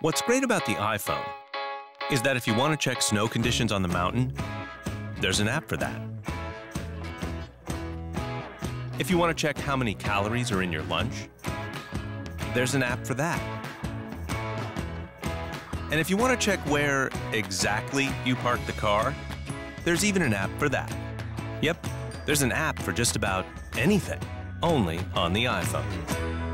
What's great about the iPhone is that if you want to check snow conditions on the mountain, there's an app for that. If you want to check how many calories are in your lunch, there's an app for that. And if you want to check where exactly you parked the car, there's even an app for that. Yep, there's an app for just about anything, only on the iPhone.